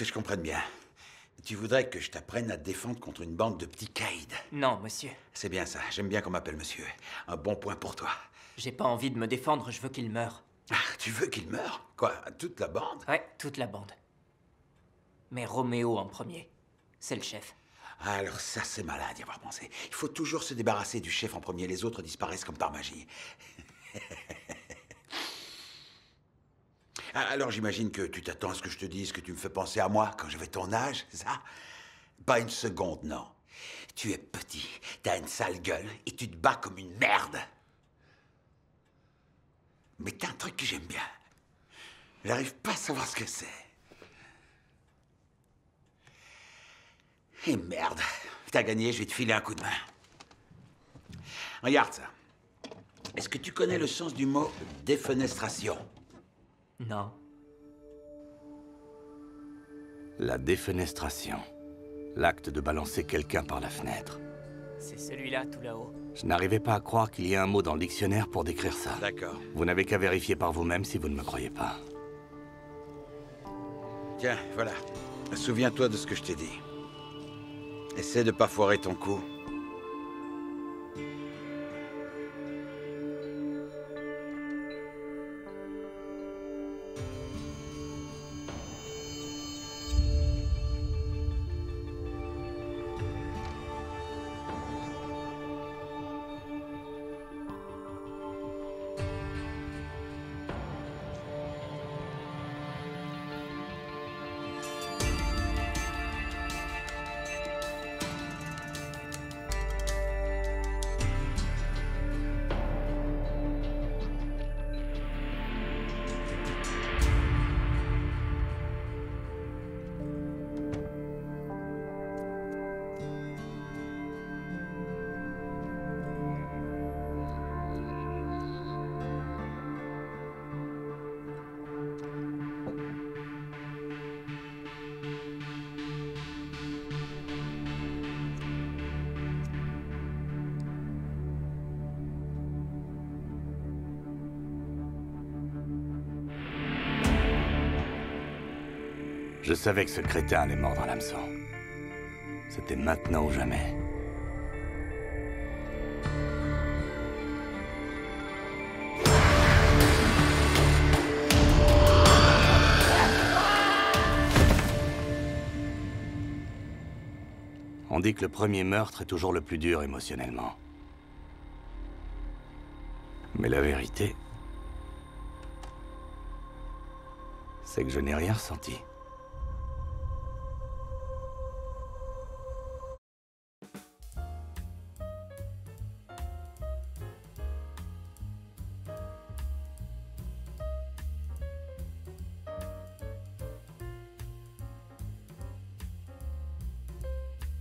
Que je comprenne bien. Tu voudrais que je t'apprenne à te défendre contre une bande de petits caïds? Non, monsieur. C'est bien ça, j'aime bien qu'on m'appelle monsieur. Un bon point pour toi. J'ai pas envie de me défendre, je veux qu'il meure. Ah, tu veux qu'il meure? Quoi, toute la bande? Ouais, toute la bande. Mais Roméo en premier. C'est le chef. Ah, alors ça, c'est malade d'y avoir pensé. Il faut toujours se débarrasser du chef en premier, les autres disparaissent comme par magie. Ah, alors j'imagine que tu t'attends à ce que je te dise que tu me fais penser à moi quand j'avais ton âge, c'est ça? Pas une seconde, non. Tu es petit, t'as une sale gueule et tu te bats comme une merde. Mais t'as un truc que j'aime bien. J'arrive pas à savoir ce que c'est. Et merde, t'as gagné, je vais te filer un coup de main. Regarde ça. Est-ce que tu connais le sens du mot défenestration? Non. La défenestration. L'acte de balancer quelqu'un par la fenêtre. C'est celui-là, tout là-haut. Je n'arrivais pas à croire qu'il y ait un mot dans le dictionnaire pour décrire ça. D'accord. Vous n'avez qu'à vérifier par vous-même si vous ne me croyez pas. Tiens, voilà. Souviens-toi de ce que je t'ai dit. Essaie de pas foirer ton coup. Je savais que ce crétin allait mordre l'hameçon. C'était maintenant ou jamais. On dit que le premier meurtre est toujours le plus dur émotionnellement. Mais la vérité, c'est que je n'ai rien ressenti.